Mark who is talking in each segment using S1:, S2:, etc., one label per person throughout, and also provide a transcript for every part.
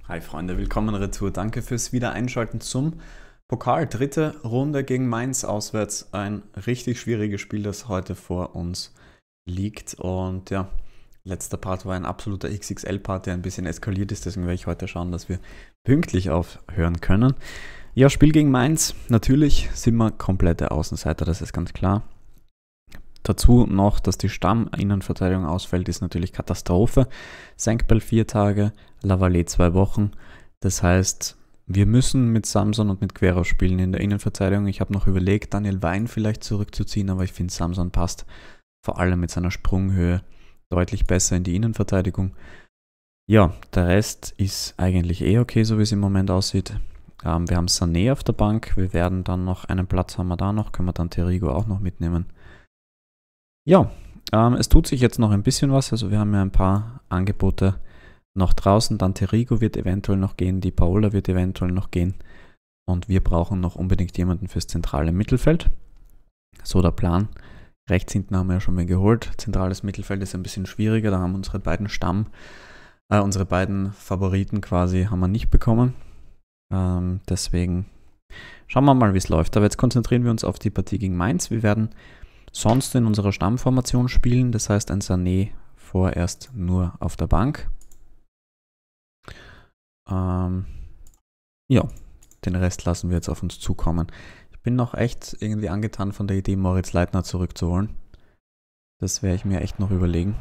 S1: Hi Freunde, willkommen retour. Danke fürs Wiedereinschalten zum Pokal. Dritte Runde gegen Mainz auswärts. Ein richtig schwieriges Spiel, das heute vor uns liegt. Und ja, letzter Part war ein absoluter XXL-Part, der ein bisschen eskaliert ist. Deswegen werde ich heute schauen, dass wir pünktlich aufhören können. Ja, Spiel gegen Mainz. Natürlich sind wir komplette Außenseiter, das ist ganz klar. Dazu noch, dass die Stamm-Innenverteidigung ausfällt, ist natürlich Katastrophe. Senkbell 4 Tage, Lavallée 2 Wochen. Das heißt, wir müssen mit Samson und mit Quero spielen in der Innenverteidigung. Ich habe noch überlegt, Daniel Wein vielleicht zurückzuziehen, aber ich finde, Samson passt vor allem mit seiner Sprunghöhe deutlich besser in die Innenverteidigung. Ja, der Rest ist eigentlich okay, so wie es im Moment aussieht. Wir haben Sané auf der Bank. Wir werden dann noch einen Platz haben wir da noch, können wir dann Terrigo auch noch mitnehmen. Ja, es tut sich jetzt noch ein bisschen was, also wir haben ja ein paar Angebote noch draußen, dann Terrigo wird eventuell noch gehen, die Paola wird eventuell noch gehen und wir brauchen noch unbedingt jemanden fürs zentrale Mittelfeld. So der Plan. Rechts hinten haben wir ja schon mal geholt, zentrales Mittelfeld ist ein bisschen schwieriger, da haben unsere beiden unsere beiden Favoriten quasi haben wir nicht bekommen. Deswegen schauen wir mal, wie es läuft. Aber jetzt konzentrieren wir uns auf die Partie gegen Mainz. Wir werden sonst in unserer Stammformation spielen, das heißt ein Sané vorerst nur auf der Bank. Ja, den Rest lassen wir jetzt auf uns zukommen. Ich bin noch echt irgendwie angetan von der Idee, Moritz Leitner zurückzuholen. Das werde ich mir echt noch überlegen.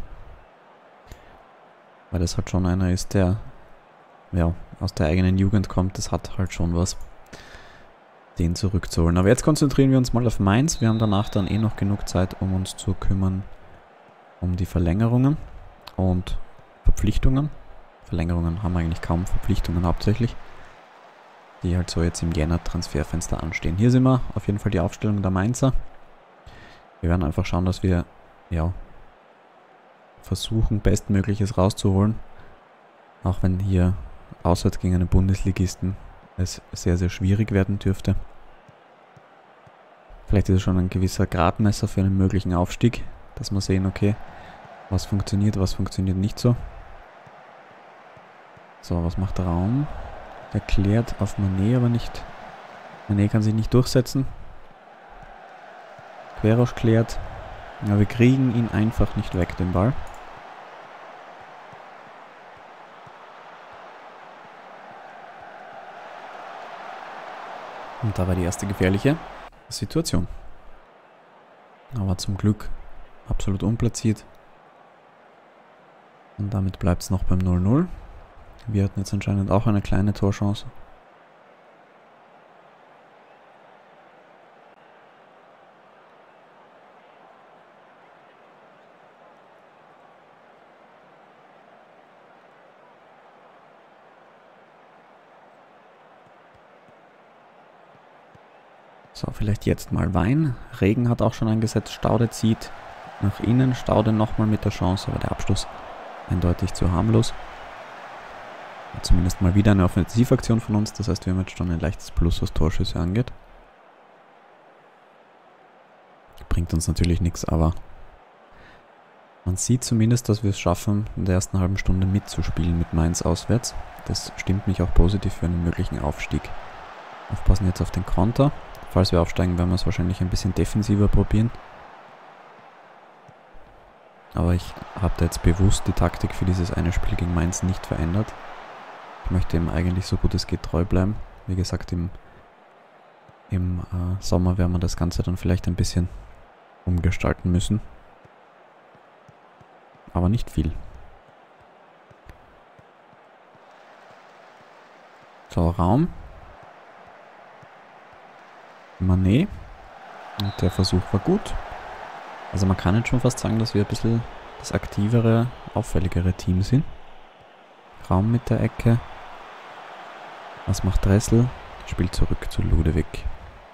S1: Weil das halt schon einer ist, der ja aus der eigenen Jugend kommt, das hat halt schon was, den zurückzuholen. Aber jetzt konzentrieren wir uns mal auf Mainz. Wir haben danach dann noch genug Zeit, um uns zu kümmern um die Verlängerungen und Verpflichtungen. Verlängerungen haben wir eigentlich kaum, Verpflichtungen hauptsächlich, die halt so jetzt im Jänner-Transferfenster anstehen. Hier sind wir, auf jeden Fall die Aufstellung der Mainzer. Wir werden einfach schauen, dass wir ja versuchen, Bestmögliches rauszuholen. Auch wenn hier auswärts gegen einen Bundesligisten es sehr, sehr schwierig werden dürfte. Vielleicht ist es schon ein gewisser Gradmesser für einen möglichen Aufstieg, dass wir sehen, okay, was funktioniert nicht so. So, was macht der Raum? Der klärt auf Mané, aber nicht. Mané kann sich nicht durchsetzen. Queros klärt. Ja, wir kriegen ihn einfach nicht weg, den Ball. Und da war die erste gefährliche Situation. Aber zum Glück absolut unplatziert. Und damit bleibt es noch beim 0-0. Wir hatten jetzt anscheinend auch eine kleine Torchance. So, vielleicht jetzt mal Wein. Regen hat auch schon eingesetzt. Staude zieht nach innen. Staude nochmal mit der Chance, aber der Abschluss eindeutig zu harmlos. Zumindest mal wieder eine Offensivaktion von uns. Das heißt, wir haben jetzt schon ein leichtes Plus, was Torschüsse angeht. Bringt uns natürlich nichts, aber man sieht zumindest, dass wir es schaffen, in der ersten halben Stunde mitzuspielen mit Mainz auswärts. Das stimmt mich auch positiv für einen möglichen Aufstieg. Aufpassen jetzt auf den Konter. Falls wir aufsteigen, werden wir es wahrscheinlich ein bisschen defensiver probieren. Aber ich habe da jetzt bewusst die Taktik für dieses eine Spiel gegen Mainz nicht verändert. Ich möchte ihm eigentlich so gut es geht treu bleiben. Wie gesagt, im Sommer werden wir das Ganze dann vielleicht ein bisschen umgestalten müssen. Aber nicht viel. So, Raum. Mané. Und der Versuch war gut. Also man kann jetzt schon fast sagen, dass wir ein bisschen das aktivere, auffälligere Team sind. Raum mit der Ecke. Was macht Dressel? Spielt zurück zu Ludewig.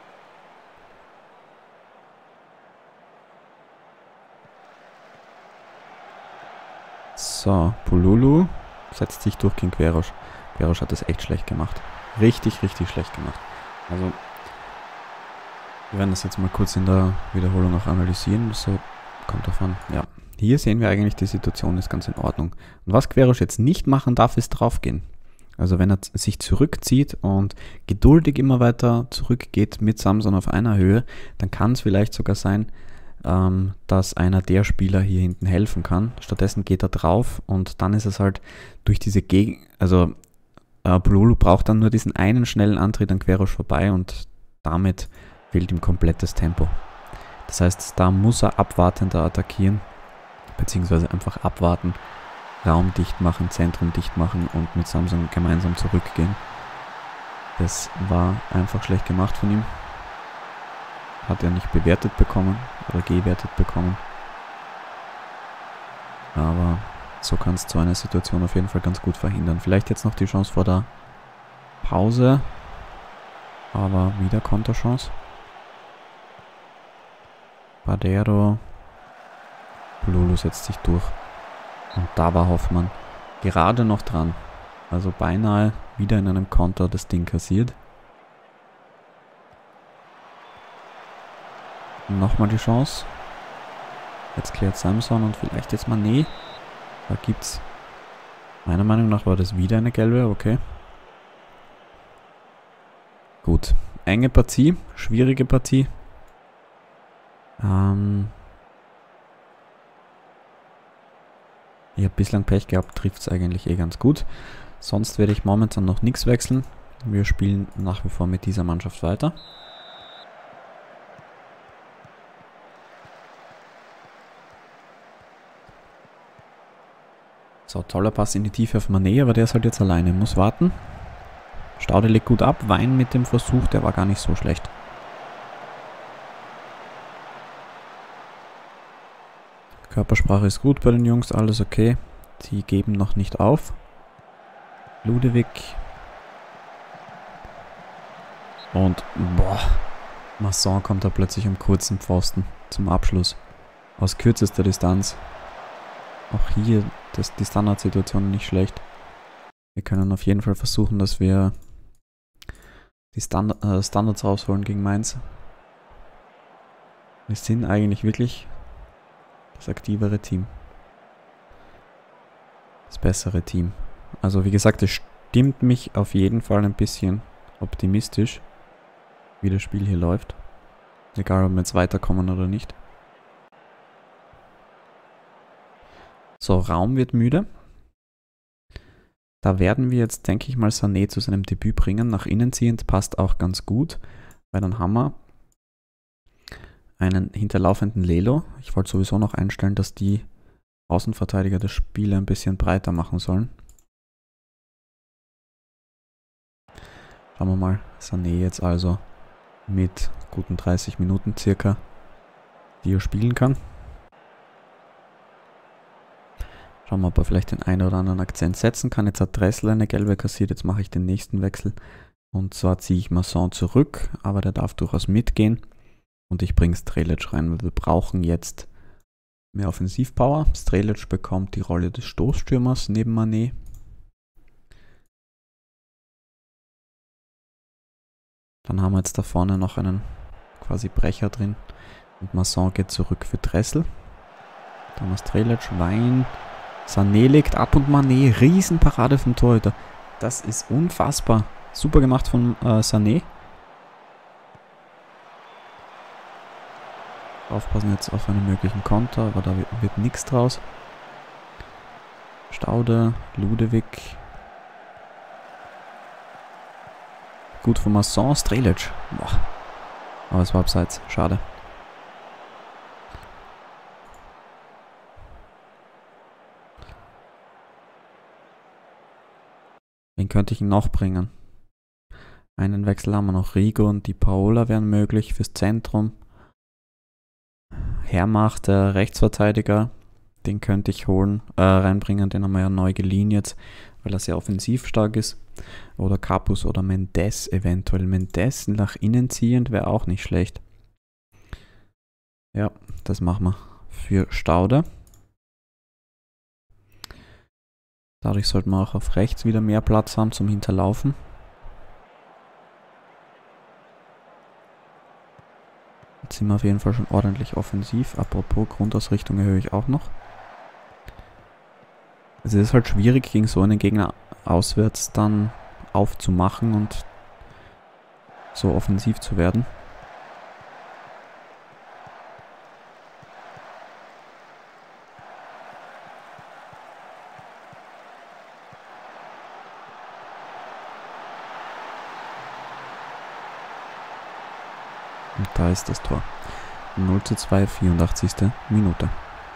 S1: So, Pululu setzt sich durch gegen Queros. Queros hat das echt schlecht gemacht. Richtig, richtig schlecht gemacht. Also wir werden das jetzt mal kurz in der Wiederholung auch analysieren. So kommt davon. Ja, hier sehen wir eigentlich, die Situation ist ganz in Ordnung. Und was Queros jetzt nicht machen darf, ist draufgehen. Also wenn er sich zurückzieht und geduldig immer weiter zurückgeht mit Samson auf einer Höhe, dann kann es vielleicht sogar sein, dass einer der Spieler hier hinten helfen kann. Stattdessen geht er drauf und dann ist es halt durch diese Pololo braucht dann nur diesen einen schnellen Antritt an Querosch vorbei und damit fehlt ihm komplettes Tempo. Das heißt, da muss er abwartender attackieren, beziehungsweise einfach abwarten, Raum dicht machen, Zentrum dicht machen und mit Samson gemeinsam zurückgehen. Das war einfach schlecht gemacht von ihm. Hat er nicht bewertet bekommen oder gewertet bekommen. Aber so kannst du so eine Situation auf jeden Fall ganz gut verhindern. Vielleicht jetzt noch die Chance vor der Pause. Aber wieder Konterchance. Badero. Pololo setzt sich durch. Und da war Hoffmann gerade noch dran. Also beinahe wieder in einem Konter das Ding kassiert. Nochmal die Chance. Jetzt klärt Samson und vielleicht jetzt Mané. Da gibt's. Meiner Meinung nach war das wieder eine gelbe, okay. Gut. Enge Partie, schwierige Partie. Ich habe bislang Pech gehabt, trifft es eigentlich ganz gut. Sonst werde ich momentan noch nichts wechseln. Wir spielen nach wie vor mit dieser Mannschaft weiter. So, toller Pass in die Tiefe auf Mané, aber der ist halt jetzt alleine, muss warten. Staude legt gut ab, Wein mit dem Versuch, der war gar nicht so schlecht. Körpersprache ist gut bei den Jungs, alles okay. Sie geben noch nicht auf. Ludewig. Und, boah, Masson kommt da plötzlich am kurzen Pfosten zum Abschluss. Aus kürzester Distanz. Auch hier die Standardsituation nicht schlecht. Wir können auf jeden Fall versuchen, dass wir die Standards rausholen gegen Mainz. Wir sind eigentlich wirklich das aktivere Team. Das bessere Team. Also wie gesagt, es stimmt mich auf jeden Fall ein bisschen optimistisch, wie das Spiel hier läuft. Egal, ob wir jetzt weiterkommen oder nicht. So, Raum wird müde. Da werden wir jetzt, denke ich mal, Sané zu seinem Debüt bringen. Nach innen ziehend passt auch ganz gut, weil dann haben wir einen hinterlaufenden Lelo. Ich wollte sowieso noch einstellen, dass die Außenverteidiger das Spiel ein bisschen breiter machen sollen. Schauen wir mal, Sané jetzt also mit guten 30 Minuten circa, die er spielen kann. Schauen wir, ob er vielleicht den einen oder anderen Akzent setzen kann. Jetzt hat Dressler eine gelbe kassiert, jetzt mache ich den nächsten Wechsel. Und zwar ziehe ich Masson zurück, aber der darf durchaus mitgehen. Und ich bringe Strelic rein, weil wir brauchen jetzt mehr Offensivpower. Strelic bekommt die Rolle des Stoßstürmers neben Mané. Dann haben wir jetzt da vorne noch einen quasi Brecher drin. Und Masson geht zurück für Dressel. Dann haben wir Strelic, Wein. Sané legt ab und Mané, Riesenparade vom Torhüter. Das ist unfassbar. Super gemacht von Sané. Aufpassen jetzt auf einen möglichen Konter, aber da wird nichts draus. Staude, Ludewig. Gut von Masson, Strelic. Boah. Aber es war abseits, schade. Wen könnte ich noch bringen? Einen Wechsel haben wir noch. Rigo und die Paola wären möglich fürs Zentrum. Herrmach, der Rechtsverteidiger, den könnte ich reinbringen. Den haben wir ja neu geliehen jetzt, weil er sehr offensiv stark ist. Oder Capus oder Mendes eventuell. Mendes nach innen ziehend wäre auch nicht schlecht. Ja, das machen wir für Staude. Dadurch sollten wir auch auf rechts wieder mehr Platz haben zum Hinterlaufen. Jetzt sind wir auf jeden Fall schon ordentlich offensiv. Apropos Grundausrichtung erhöhe ich auch noch. Also es ist halt schwierig, gegen so einen Gegner auswärts dann aufzumachen und so offensiv zu werden. Und da ist das Tor. 0:2, 84. Minute.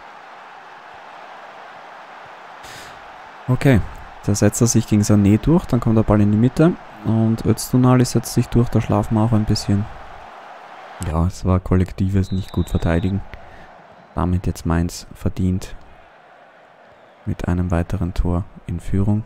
S1: Okay, da setzt er sich gegen Sané durch, dann kommt der Ball in die Mitte und Öztunali setzt sich durch, da schlafen wir auch ein bisschen. Ja, es war kollektives nicht gut verteidigen. Damit jetzt Mainz verdient mit einem weiteren Tor in Führung.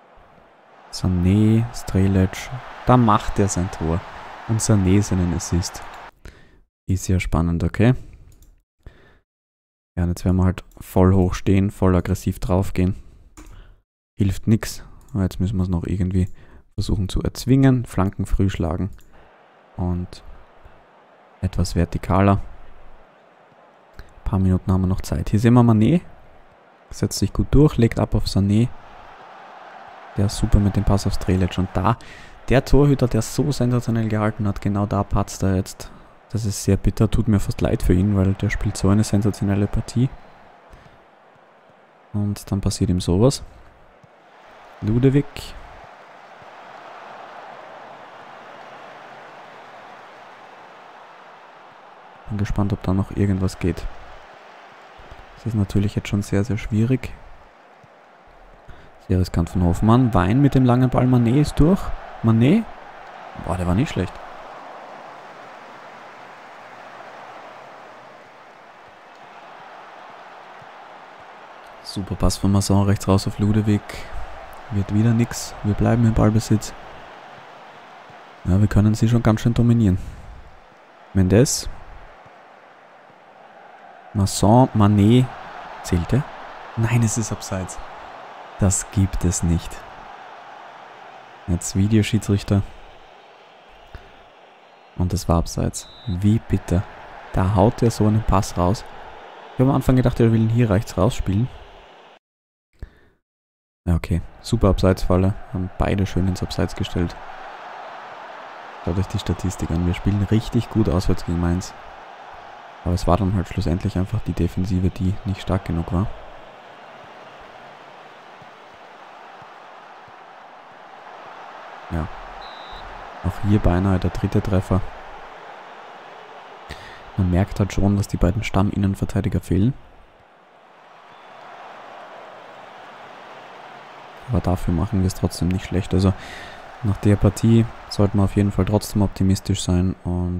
S1: Sané, Strelec, da macht er sein Tor und Sané seinen Assist. Ist ja spannend, okay? Ja, und jetzt werden wir halt voll hoch stehen, voll aggressiv draufgehen. Hilft nichts. Jetzt müssen wir es noch irgendwie versuchen zu erzwingen. Flanken früh schlagen. Und etwas vertikaler. Ein paar Minuten haben wir noch Zeit. Hier sehen wir Mané. Setzt sich gut durch, legt ab auf Sané. Der ist super mit dem Pass auf Strelec. Und da, der Torhüter, der so sensationell gehalten hat, genau da patzt er jetzt. Das ist sehr bitter. Tut mir fast leid für ihn, weil der spielt so eine sensationelle Partie. Und dann passiert ihm sowas. Ludovic. Bin gespannt, ob da noch irgendwas geht. Das ist natürlich jetzt schon sehr, sehr schwierig. Sehr riskant von Hoffmann. Wein mit dem langen Ball. Mané ist durch. Mané. Boah, der war nicht schlecht. Super Pass von Masson rechts raus auf Ludovic. Wird wieder nix. Wir bleiben im Ballbesitz. Ja, wir können sie schon ganz schön dominieren. Mendes. Masson, Mané. Zählt er? Nein, es ist abseits. Das gibt es nicht. Jetzt Videoschiedsrichter. Und es war abseits. Wie bitter. Da haut er so einen Pass raus. Ich habe am Anfang gedacht, er will ihn hier rechts rausspielen. Ja, okay. Super Abseitsfalle. Haben beide schön ins Abseits gestellt. Schaut euch die Statistik an. Wir spielen richtig gut auswärts gegen Mainz. Aber es war dann halt schlussendlich einfach die Defensive, die nicht stark genug war. Ja. Auch hier beinahe der dritte Treffer. Man merkt halt schon, dass die beiden Stamminnenverteidiger fehlen. Aber dafür machen wir es trotzdem nicht schlecht. Also nach der Partie sollten wir auf jeden Fall trotzdem optimistisch sein und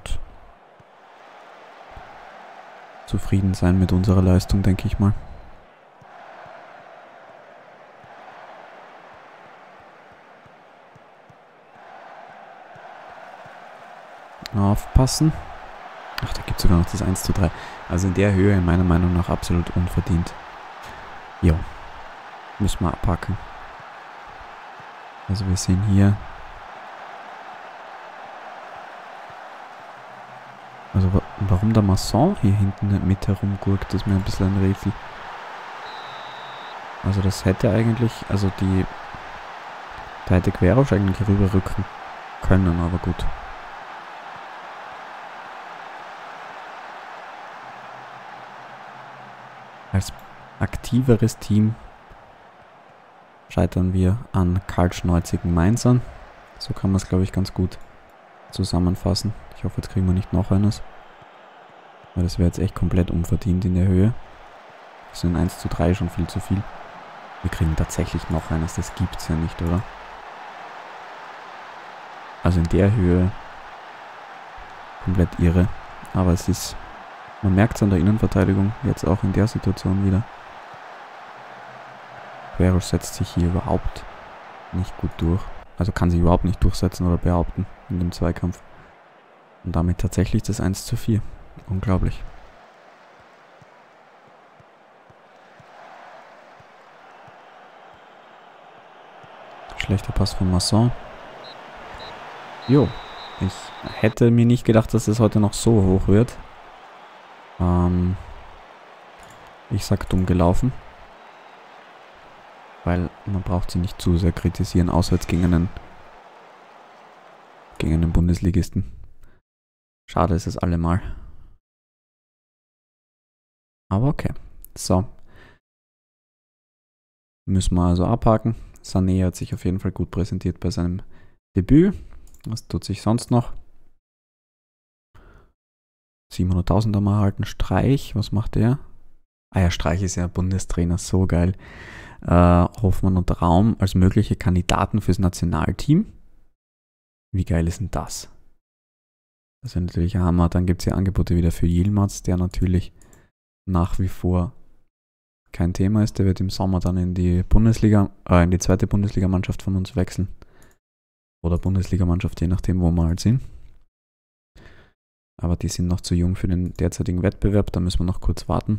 S1: zufrieden sein mit unserer Leistung, denke ich mal. Aufpassen. Ach, da gibt es sogar noch das 1:3. Also in der Höhe meiner Meinung nach absolut unverdient. Jo. Müssen wir abpacken. Also wir sehen hier. Also warum der Masson hier hinten mit herumgurkt, ist mir ein bisschen ein Rätsel. Also das hätte eigentlich, also da hätte Querosch eigentlich rüberrücken können, aber gut. Als aktiveres Team scheitern wir an kaltschnäuzigen Mainzern. So kann man es, glaube ich, ganz gut zusammenfassen. Ich hoffe, jetzt kriegen wir nicht noch eines. Weil das wäre jetzt echt komplett unverdient in der Höhe. Das sind 1:3 schon viel zu viel. Wir kriegen tatsächlich noch eines, das gibt's ja nicht, oder? Also in der Höhe komplett irre. Aber es ist, man merkt es an der Innenverteidigung, jetzt auch in der Situation wieder. Querosch setzt sich hier überhaupt nicht gut durch. Also kann sich überhaupt nicht durchsetzen oder behaupten in dem Zweikampf. Und damit tatsächlich das 1:4. Unglaublich. Schlechter Pass von Masson. Jo, ich hätte mir nicht gedacht, dass es heute noch so hoch wird. Ich sag dumm gelaufen. weil man braucht sie nicht zu sehr kritisieren, auswärts gegen einen Bundesligisten. Schade ist es allemal. Aber okay. So. Müssen wir also abhaken. Sané hat sich auf jeden Fall gut präsentiert bei seinem Debüt. Was tut sich sonst noch? 700.000 haben wir erhalten. Streich, was macht der? Ah ja, Streich ist ja Bundestrainer, so geil. Hoffmann und Raum als mögliche Kandidaten fürs Nationalteam. Wie geil ist denn das? Das wäre natürlich ein Hammer. Dann gibt es ja Angebote wieder für Yilmaz, der natürlich nach wie vor kein Thema ist. Der wird im Sommer dann in die Bundesliga, in die zweite Bundesligamannschaft von uns wechseln. Oder Bundesligamannschaft, je nachdem, wo wir halt sind. Aber die sind noch zu jung für den derzeitigen Wettbewerb. Da müssen wir noch kurz warten,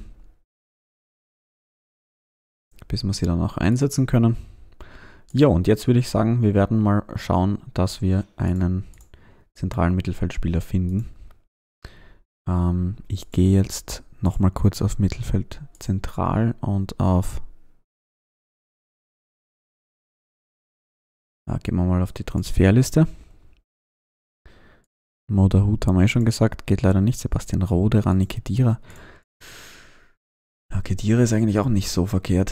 S1: bis wir sie dann auch einsetzen können. Ja, und jetzt würde ich sagen, wir werden mal schauen, dass wir einen zentralen Mittelfeldspieler finden. Ich gehe jetzt nochmal kurz auf Mittelfeld zentral und auf... gehen wir mal auf die Transferliste. Moderhut haben wir schon gesagt, geht leider nicht. Sebastian Rode, Rani Khedira. Ja, Khedira ist eigentlich auch nicht so verkehrt.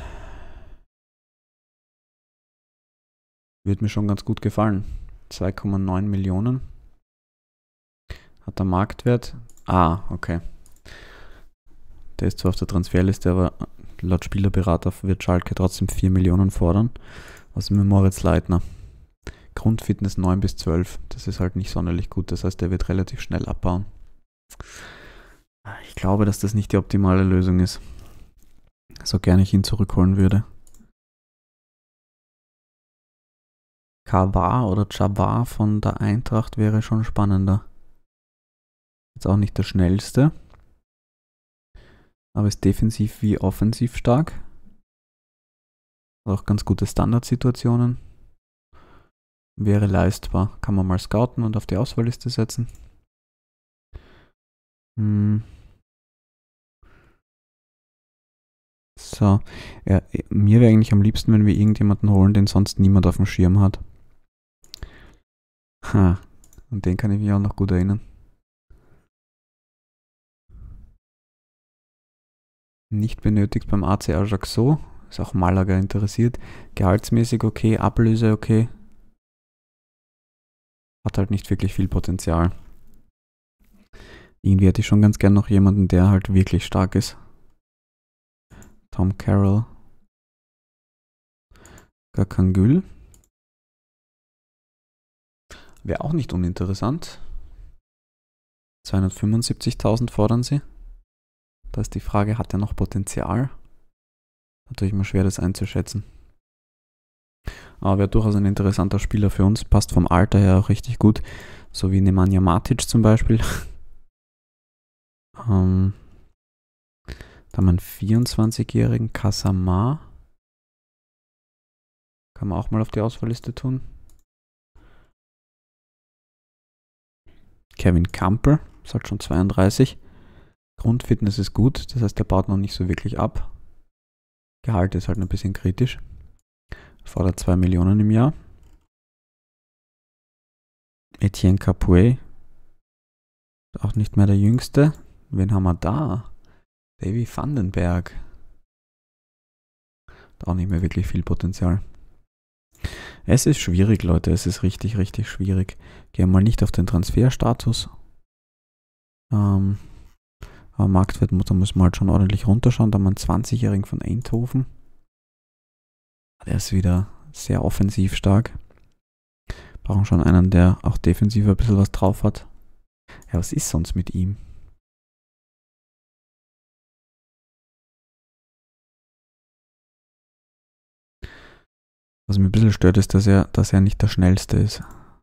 S1: Wird mir schon ganz gut gefallen. 2,9 Millionen. Hat der Marktwert. Okay. Der ist zwar auf der Transferliste, aber laut Spielerberater wird Schalke trotzdem 4 Millionen fordern. Was ist mit Moritz Leitner? Grundfitness 9 bis 12. Das ist halt nicht sonderlich gut. Das heißt, der wird relativ schnell abbauen. Ich glaube, dass das nicht die optimale Lösung ist. So gerne ich ihn zurückholen würde. Kavar oder Jabbar von der Eintracht wäre schon spannender. Jetzt auch nicht der schnellste. Aber ist defensiv wie offensiv stark. Auch ganz gute Standardsituationen. Wäre leistbar. Kann man mal scouten und auf die Auswahlliste setzen. So. Ja, mir wäre eigentlich am liebsten, wenn wir irgendjemanden holen, den sonst niemand auf dem Schirm hat. Und den kann ich mich auch noch gut erinnern. Nicht benötigt beim AC Ajaccio. Ist auch Malaga interessiert. Gehaltsmäßig okay, Ablöse okay. Hat halt nicht wirklich viel Potenzial. Irgendwie hätte ich schon ganz gern noch jemanden, der halt wirklich stark ist. Tom Carroll. Gakangül. Wäre auch nicht uninteressant. 275.000 fordern sie. Da ist die Frage, hat er noch Potenzial? Natürlich mal schwer, das einzuschätzen. Aber wäre durchaus ein interessanter Spieler für uns. Passt vom Alter her auch richtig gut. So wie Nemanja Matic zum Beispiel. Da haben wir einen 24-jährigen Kasama. Kann man auch mal auf die Auswahlliste tun. Kevin Campbell, ist halt schon 32. Grundfitness ist gut, das heißt, der baut noch nicht so wirklich ab. Gehalt ist halt ein bisschen kritisch. Fordert 2 Millionen im Jahr. Etienne Capoue. Auch nicht mehr der Jüngste. Wen haben wir da? Davy Vandenberg. Auch nicht mehr wirklich viel Potenzial. Es ist schwierig, Leute. Es ist richtig, richtig schwierig. Gehen wir mal nicht auf den Transferstatus. Aber Marktwert, da müssen wir halt schon ordentlich runterschauen. Da haben wir einen 20-Jährigen von Eindhoven. Der ist wieder sehr offensiv stark. Brauchen schon einen, der auch defensiv ein bisschen was drauf hat. Ja, was ist sonst mit ihm? Was mich ein bisschen stört, ist, dass er nicht der Schnellste ist.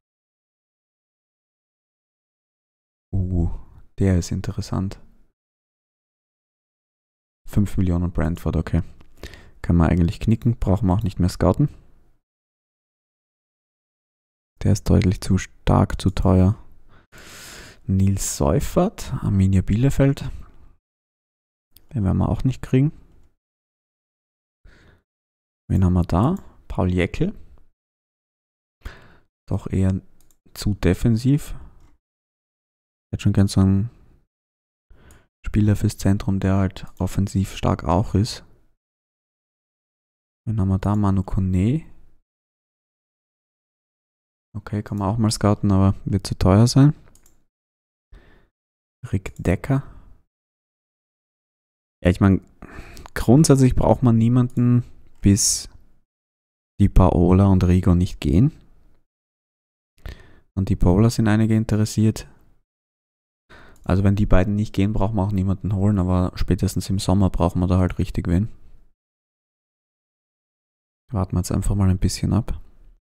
S1: Der ist interessant. 5 Millionen Brentford, okay. Kann man eigentlich knicken, brauchen wir auch nicht mehr scouten. Der ist deutlich zu stark, zu teuer. Nils Seufert, Arminia Bielefeld. Den werden wir auch nicht kriegen. Wen haben wir da? Paul Jäckel. Doch eher zu defensiv. Ich hätte schon gern so einen Spieler fürs Zentrum, der halt offensiv stark auch ist. Wen haben wir da? Manu Kone. Okay, kann man auch mal scouten, aber wird zu teuer sein. Rick Decker. Ja, ich meine, grundsätzlich braucht man niemanden, bis die Paola und Rigo nicht gehen. Und die Paola sind einige interessiert. Also wenn die beiden nicht gehen, brauchen wir auch niemanden holen, aber spätestens im Sommer brauchen wir da halt richtig wen. Warten wir jetzt einfach mal ein bisschen ab.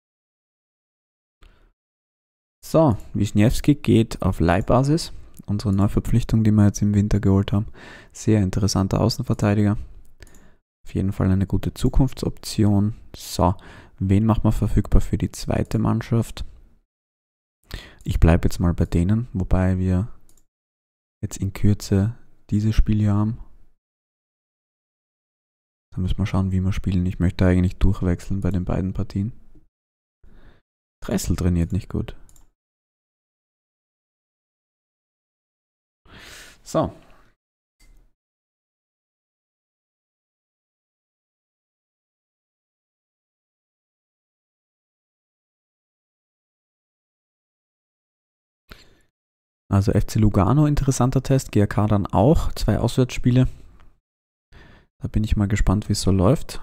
S1: So, Wisniewski geht auf Leihbasis. Unsere Neuverpflichtung, die wir jetzt im Winter geholt haben. Sehr interessanter Außenverteidiger. Auf jeden Fall eine gute Zukunftsoption. So, wen machen wir verfügbar für die zweite Mannschaft? Ich bleibe jetzt mal bei denen, wobei wir jetzt in Kürze dieses Spiel hier haben. Da müssen wir schauen, wie wir spielen. Ich möchte eigentlich durchwechseln bei den beiden Partien. Dressel trainiert nicht gut. So. Also FC Lugano, interessanter Test. GAK dann auch. 2 Auswärtsspiele. Da bin ich mal gespannt, wie es so läuft.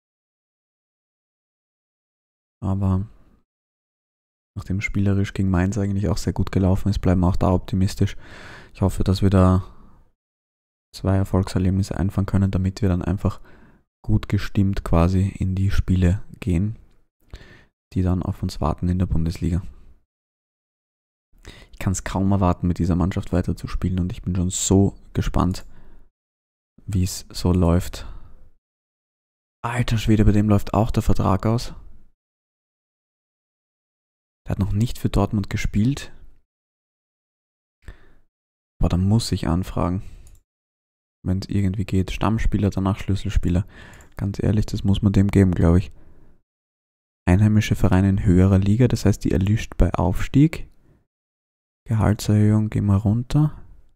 S1: Aber nachdem spielerisch gegen Mainz eigentlich auch sehr gut gelaufen ist, bleiben wir auch da optimistisch. Ich hoffe, dass wir da 2 Erfolgserlebnisse einfahren können, damit wir dann einfach gut gestimmt quasi in die Spiele gehen, die dann auf uns warten in der Bundesliga. Ich kann es kaum erwarten, mit dieser Mannschaft weiterzuspielen und ich bin schon so gespannt, wie es so läuft. Alter Schwede, bei dem läuft auch der Vertrag aus. Der hat noch nicht für Dortmund gespielt. Boah, da muss ich anfragen. Wenn es irgendwie geht. Stammspieler, danach Schlüsselspieler. Ganz ehrlich, das muss man dem geben, glaube ich. Einheimische Vereine in höherer Liga, das heißt, die erlischt bei Aufstieg. Gehaltserhöhung, gehen wir runter.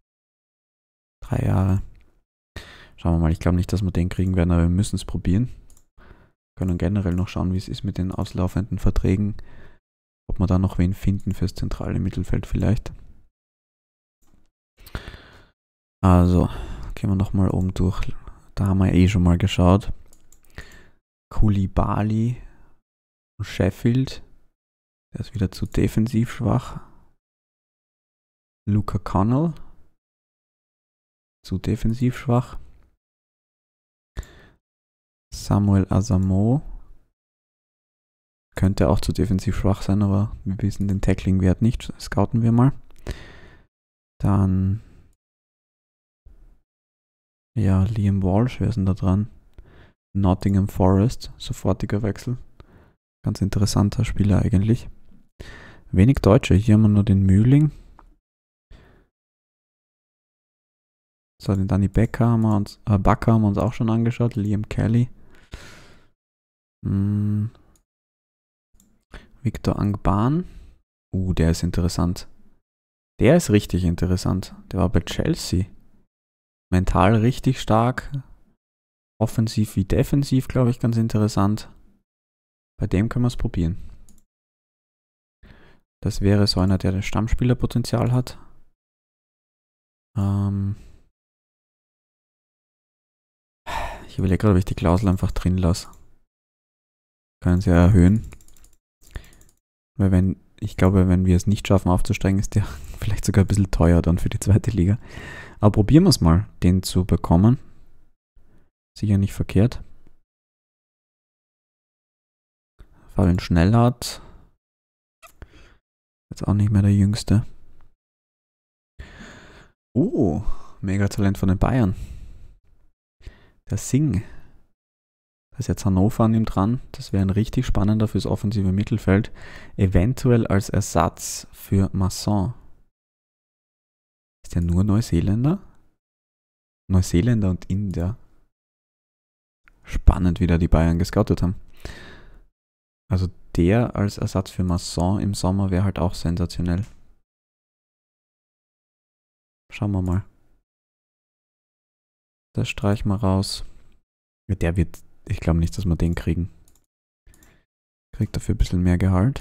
S1: 3 Jahre. Schauen wir mal, ich glaube nicht, dass wir den kriegen werden, aber wir müssen es probieren. Können generell noch schauen, wie es ist mit den auslaufenden Verträgen. Ob wir da noch wen finden fürs zentrale Mittelfeld vielleicht. Also, gehen wir nochmal oben durch. Da haben wir eh schon mal geschaut. Koulibaly und Sheffield. Der ist wieder zu defensiv schwach. Luca Connell. Zu defensiv schwach. Samuel Asamo. Könnte auch zu defensiv schwach sein, aber wir wissen den Tackling-Wert nicht. Scouten wir mal. Dann ja, Liam Walsh, wer ist denn da dran? Nottingham Forest, sofortiger Wechsel. Ganz interessanter Spieler eigentlich. Wenig Deutsche, hier haben wir nur den Mühling. So, den Danny Backer haben wir uns auch schon angeschaut. Liam Kelly. Victor Angban. Der ist interessant. Der ist richtig interessant. Der war bei Chelsea. Mental richtig stark. Offensiv wie defensiv, glaube ich, ganz interessant. Bei dem können wir es probieren. Das wäre so einer, der das Stammspielerpotenzial hat. Ich überlege gerade, ob ich die Klausel einfach drin lasse. Können sie ja erhöhen. Weil ich glaube, wenn wir es nicht schaffen aufzusteigen, ist der vielleicht sogar ein bisschen teuer dann für die zweite Liga. Aber probieren wir es mal, den zu bekommen. Sicher nicht verkehrt. Fabian Schnellhardt. Jetzt auch nicht mehr der Jüngste. Mega Talent von den Bayern. Der Singh. Da ist jetzt Hannover an ihm dran. Das wäre ein richtig spannender fürs offensive Mittelfeld. Eventuell als Ersatz für Masson. Ist der nur Neuseeländer? Neuseeländer und Inder. Spannend, wie da die Bayern gescoutet haben. Also der als Ersatz für Masson im Sommer wäre halt auch sensationell. Schauen wir mal. Das streichen wir raus. Der wird, ich glaube nicht, dass wir den kriegen. Kriegt dafür ein bisschen mehr Gehalt.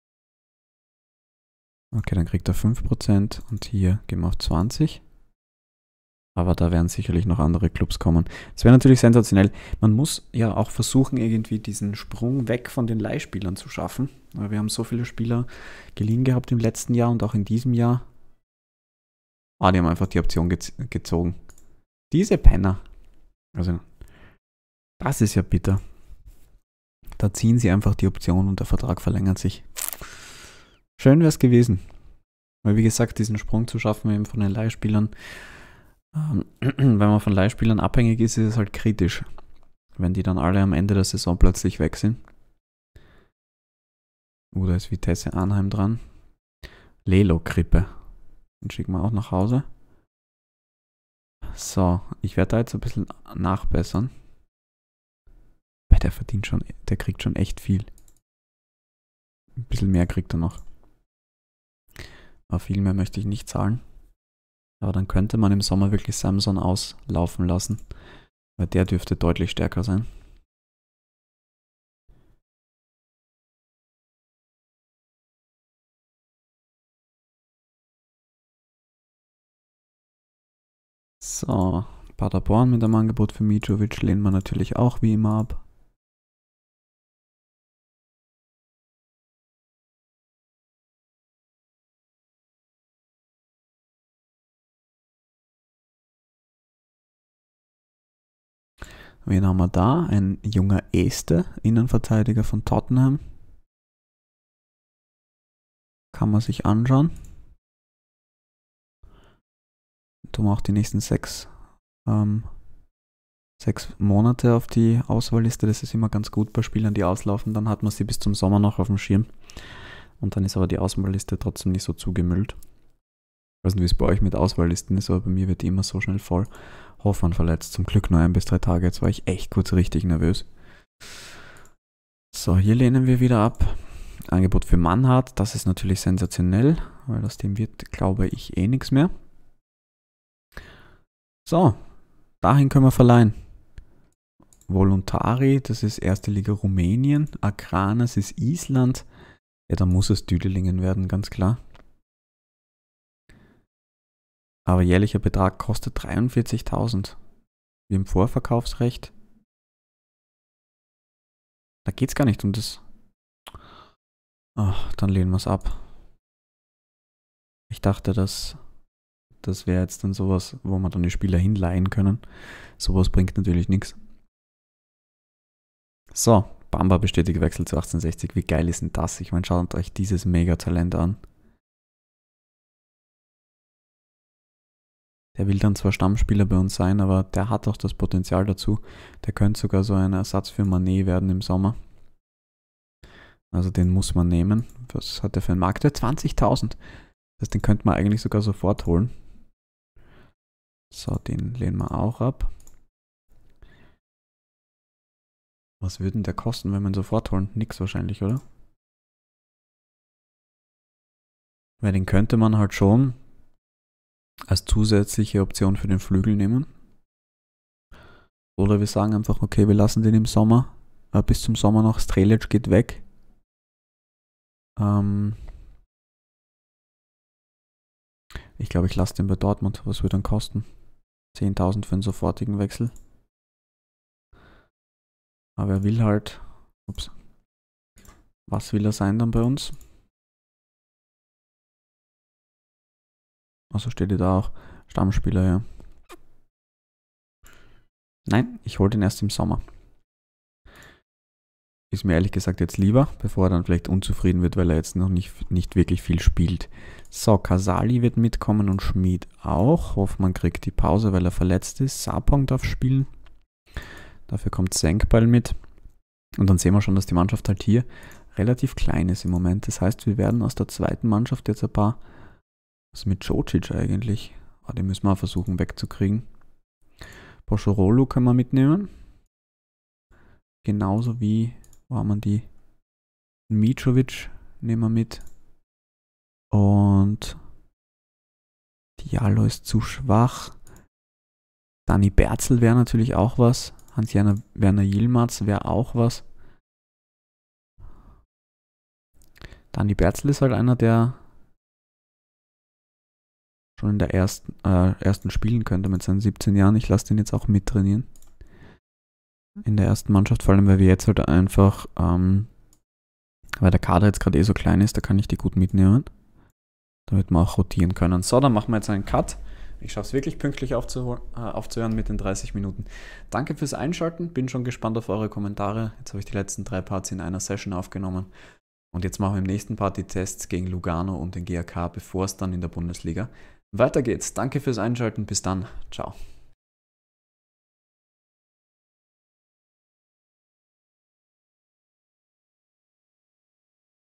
S1: Okay, dann kriegt er 5% und hier gehen wir auf 20. Aber da werden sicherlich noch andere Clubs kommen. Es wäre natürlich sensationell. Man muss ja auch versuchen, irgendwie diesen Sprung weg von den Leihspielern zu schaffen. Weil wir haben so viele Spieler geliehen gehabt im letzten Jahr und auch in diesem Jahr. Die haben einfach die Option gezogen. Diese Penner. Also, das ist ja bitter. Da ziehen sie einfach die Option und der Vertrag verlängert sich. Schön wäre es gewesen. Weil, wie gesagt, diesen Sprung zu schaffen eben von den Leihspielern, wenn man von Leihspielern abhängig ist, ist es halt kritisch. Wenn die dann alle am Ende der Saison plötzlich weg sind. Da ist Vitesse Arnheim dran. Lelo-Krippe. Den schicken wir auch nach Hause. So, ich werde da jetzt ein bisschen nachbessern. Weil der verdient schon, der kriegt schon echt viel. Ein bisschen mehr kriegt er noch. Aber viel mehr möchte ich nicht zahlen. Aber dann könnte man im Sommer wirklich Samson auslaufen lassen. Weil der dürfte deutlich stärker sein. So, Paderborn mit einem Angebot für Mitrovic lehnen wir natürlich auch wie immer ab. Wen haben wir da? Ein junger Este, Innenverteidiger von Tottenham. Kann man sich anschauen. Tun wir auch die nächsten 6 Monate auf die Auswahlliste. Das ist immer ganz gut bei Spielern, die auslaufen. Dann hat man sie bis zum Sommer noch auf dem Schirm. Und dann ist aber die Auswahlliste trotzdem nicht so zugemüllt. Ich weiß nicht, wie es bei euch mit Auswahllisten ist, aber bei mir wird die immer so schnell voll. Hoffmann verletzt. Zum Glück nur 1 bis 3 Tage. Jetzt war ich echt kurz richtig nervös. So, hier lehnen wir wieder ab. Angebot für Mannhardt. Das ist natürlich sensationell, weil aus dem wird, glaube ich, eh nichts mehr. So, dahin können wir verleihen. Voluntari, das ist erste Liga Rumänien. Akranes ist Island. Ja, da muss es Düdelingen werden, ganz klar. Aber jährlicher Betrag kostet 43.000. Wir haben Vorverkaufsrecht. Da geht es gar nicht um das. Ach, dann lehnen wir es ab. Ich dachte, das wäre jetzt dann sowas, wo man dann die Spieler hinleihen können. Sowas bringt natürlich nichts. So, Bamba bestätigt Wechsel zu 1860. Wie geil ist denn das? Ich meine, schaut euch dieses Mega-Talent an. Der will dann zwar Stammspieler bei uns sein, aber der hat auch das Potenzial dazu. Der könnte sogar so ein Ersatz für Mané werden im Sommer. Also den muss man nehmen. Was hat der für einen Marktwert? 20.000. Das heißt, den könnte man eigentlich sogar sofort holen. So, den lehnen wir auch ab. Was würde denn der kosten, wenn wir ihn sofort holen? Nix wahrscheinlich, oder? Weil den könnte man halt schon als zusätzliche Option für den Flügel nehmen. Oder wir sagen einfach, okay, wir lassen den im Sommer. Bis zum Sommer noch. Strelic geht weg. Ich glaube, ich lasse den bei Dortmund. Was wird dann kosten? 10.000 für einen sofortigen Wechsel. Aber er will halt. Ups. Was will er sein dann bei uns? Also steht hier da auch Stammspieler, ja. Nein, ich hole den erst im Sommer. Ist mir ehrlich gesagt jetzt lieber, bevor er dann vielleicht unzufrieden wird, weil er jetzt noch nicht wirklich viel spielt. So, Casali wird mitkommen und Schmid auch. Hoffmann kriegt die Pause, weil er verletzt ist. Sapong darf spielen. Dafür kommt Senkball mit. Und dann sehen wir schon, dass die Mannschaft halt hier relativ klein ist im Moment. Das heißt, wir werden aus der zweiten Mannschaft jetzt ein paar. Was mit Jocic eigentlich? Den müssen wir auch versuchen wegzukriegen. Poschorolu können wir mitnehmen. genauso wie, wo haben wir die? Mitrovic nehmen wir mit. Und Diallo ist zu schwach. Dani Berzel wäre natürlich auch was. Hans-Werner Yilmaz wäre auch was. Dani Berzel ist halt einer, der schon in der ersten spielen könnte mit seinen 17 Jahren. Ich lasse den jetzt auch mittrainieren. In der ersten Mannschaft, vor allem weil wir jetzt halt einfach, weil der Kader jetzt gerade so klein ist, da kann ich die gut mitnehmen. Damit wir auch rotieren können. So, dann machen wir jetzt einen Cut. Ich schaffe es wirklich pünktlich aufzuhören mit den 30 Minuten. Danke fürs Einschalten. Bin schon gespannt auf eure Kommentare. Jetzt habe ich die letzten 3 Parts in einer Session aufgenommen. Und jetzt machen wir im nächsten Part die Tests gegen Lugano und den GAK, bevor es dann in der Bundesliga weiter geht's. Danke fürs Einschalten. Bis dann. Ciao.